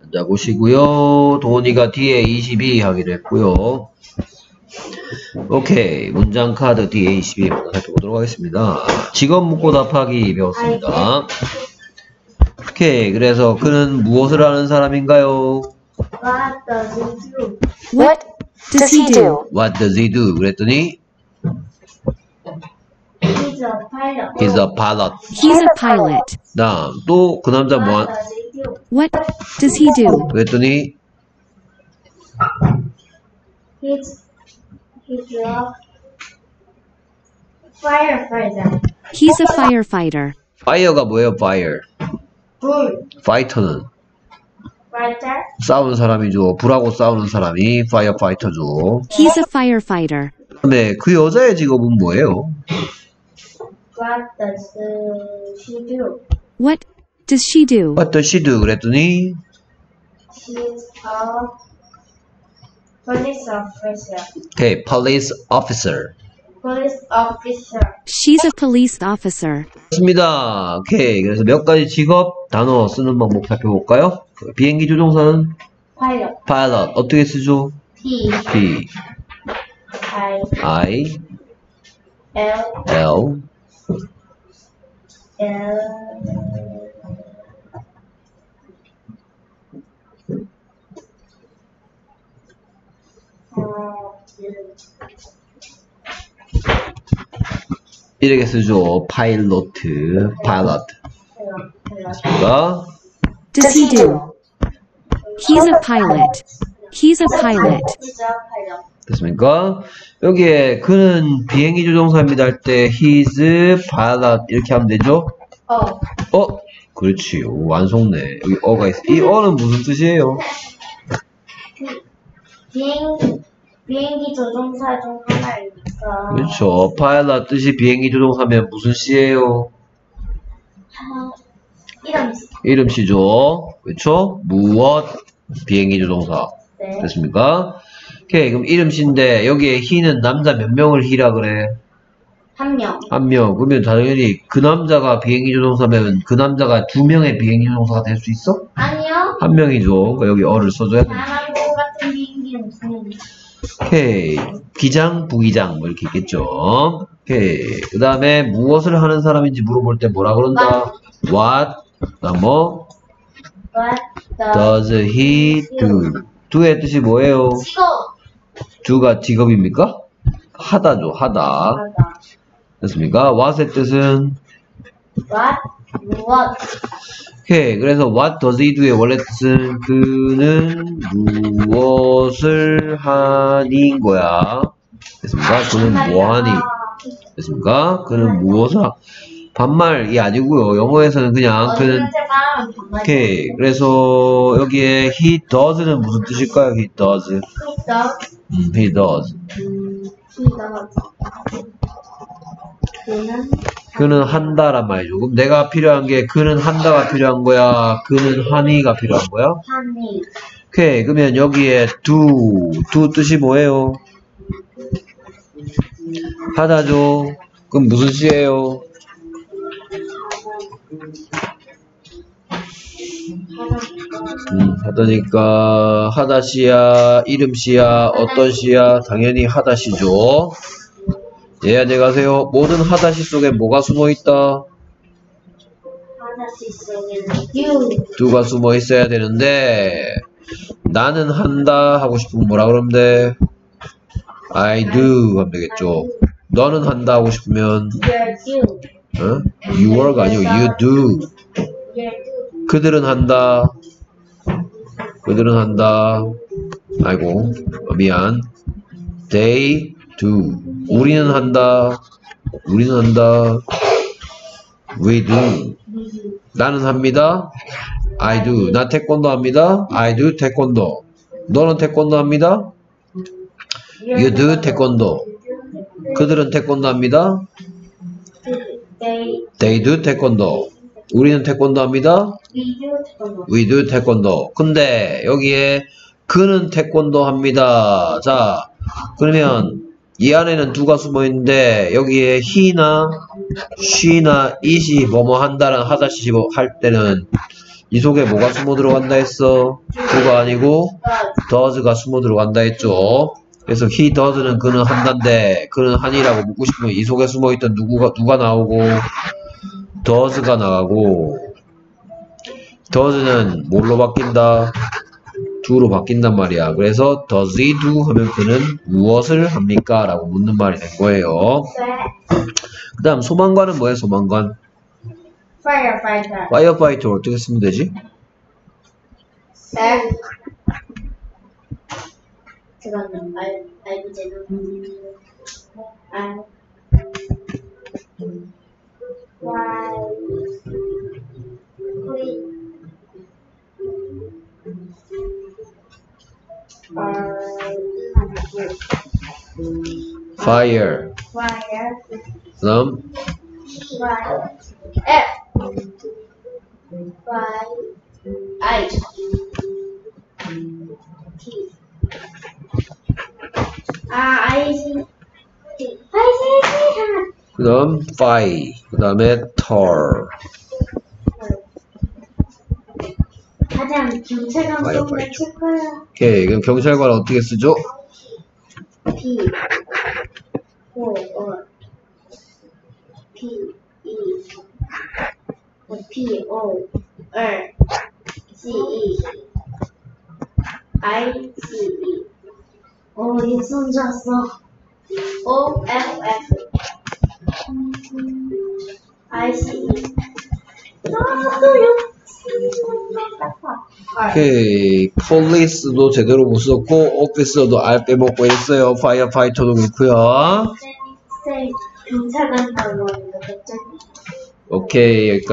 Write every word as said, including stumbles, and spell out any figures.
자, 보시고요. 도훈이가 뒤에 이십이 하기로 했고요. 오케이. 문장 카드 뒤에 이십이 살펴보도록 하겠습니다. 직업 묻고 답하기 배웠습니다. 오케이. 그래서 그는 무엇을 하는 사람인가요? What does he do? What does he do? What does he do? 그랬더니 He's a pilot. He's a pilot. He's a pilot. 다음 또 그 남자 뭐 What 한? does he do? What does he do? 그랬더니 He's he's a firefighter. He's a firefighter. fire가 뭐예요? fire. 불. fighter는 Fighter. 싸우는 사람이죠. 불하고 싸우는 사람이 firefighter죠. He's a firefighter. 그다음에 그 여자의 직업은 뭐예요? What does she do? What does she do? What does she do? 그랬더니 She's a police officer. 오케이, police officer. Police officer. She's a police officer. 좋습니다. 오케이. 그래서 몇 가지 직업 단어 쓰는 방법 살펴볼까요? 비행기 조종사는 Pilot. pilot. 어떻게 쓰죠? P P, I I, L L, L 어, 이렇게 쓰죠. pilot, pilot. 가 Does he do? He's a pilot. He's a pilot. He's a pilot. 됐습니까? 여기에 그는 비행기 조종사입니다 할 때 he's pilot 이렇게 하면 되죠? 어. 어? 그렇지. 오, 안 속네. 여기 어가 있어. 이 어는 무슨 뜻이에요? 비행 비행기 조종사 중 하나이니까. 그렇죠. pilot 뜻이 비행기 조종사면 무슨 시예요? 하, 이름 이름시죠. 그렇죠? 무엇 비행기 조종사. 네. 됐습니까? 오케이. 그럼 이름시인데 여기에 he는 남자 몇 명을 he라 그래? 한 명. 한 명. 그러면 당연히 그 남자가 비행기 조종사면 그 남자가 두 명의 비행기 조종사가 될 수 있어? 아니요. 한 명이죠. 그러니까 여기 어를 써줘야 돼. 나랑 같은 비행기는 두 명. 오케이. 기장, 부기장 뭐 이렇게 있겠죠. 오케이. 그 다음에 무엇을 하는 사람인지 물어볼 때 뭐라 그런다? What? 그다음 뭐? What Does he do? do의 뜻이 뭐예요? 직업. do가 직업입니까? 하다죠. 하다. 맞아. 됐습니까? what의 뜻은? What 무엇. 오케이. 그래서 what does he do의 원래 뜻은 그는 무엇을 하니인 거야. 됐습니까? 그는 뭐하니? 됐습니까? 그는 무엇을 하... 반말이 아니고요. 영어에서는 그냥 그는 오케이. 그래서 여기에 he does는 무슨 뜻일까요? he does. 음, he does. 그는 그는 한다란 말이죠. 그럼 내가 필요한 게 그는 한다가 필요한 거야? 그는 하니가 필요한 거야? 하니. 오케이. 그러면 여기에 do, do 뜻이 뭐예요? 하다죠. 그럼 무슨 시예요? 음, 하다니까 하다시야, 이름시야, 어떤 시야? 당연히 하다시죠. 예, 안녕하세요. 모든 하다시 속에 뭐가 숨어있다? 하나씩 쓰기는 you. do가 숨어 있어야 되는데 나는 한다 하고 싶으면 뭐라 그러면 돼? I do 하면 되겠죠. 너는 한다 하고 싶으면 You're you. 어? you가 아니고 you do. You're do. 그들은 한다. 그들은 한다. 아이고 미안. They do. 우리는 한다. 우리는 한다. We do. 나는 합니다. I do. 나 태권도 합니다. I do 태권도. 너는 태권도 합니다. You do 태권도. 그들은 태권도 합니다. They They do 태권도. 우리는 태권도 합니다. we do 태권도. We do 태권도. 근데 여기에 그는 태권도 합니다. 자, 그러면 이 안에는 두가 숨어 있는데 여기에 he나 she나 it이 뭐뭐 한다는 하다시 할 때는 이 속에 뭐가 숨어 들어간다 했어? do가 아니고 does가 숨어 들어간다 했죠. 그래서 he does는 그는 한다인데 그는 하니라고 묻고 싶으면 이 속에 숨어있던 누구가 누가 나오고 does가 나가고 does는 뭘로 바뀐다? do로 바뀐단 말이야. 그래서 does he do 하면 그는 무엇을 합니까? 라고 묻는 말이 된 거예요. 그 다음 소방관은 뭐야? 소방관 firefighter. firefighter 어떻게 쓰면 되지? F. 잠깐만, 알, 알비제는 R Y fire Fire. 그 다음 Y F Y I T 아 I C T I C T 그 다음 fire 그 다음에 tar 가장 경찰관 Firefighter. 체크야. 오케이 그럼 경찰관 어떻게 쓰죠? P O O P E P O R C E I C E 오, 이 손 졌어. O F F I C E 나도요. 오케이 police도 제대로 못 썼고 officer도 알 빼먹고 있어요. firefighter도 그렇고요. 쌤, 경찰관 따로 하니까 갑자기 오케이 여기까지